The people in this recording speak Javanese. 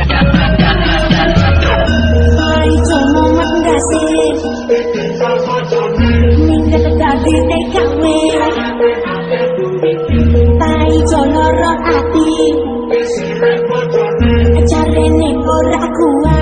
Pai jono mandase minggat dadi TKW Pai jono ro ati carane ora kuat